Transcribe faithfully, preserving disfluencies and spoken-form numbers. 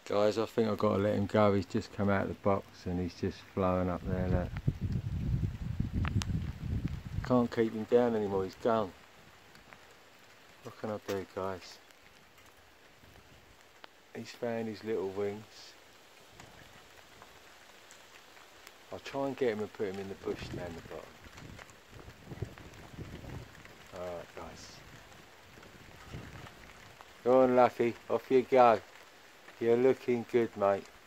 Guys, I think I've got to let him go. He's just come out of the box and he's just flowing up there, look. Can't keep him down anymore, he's gone. What can I do, guys? He's found his little wings. I'll try and get him and put him in the bush down the bottom. Alright, guys. Go on, Lucky, off you go. You're looking good, mate.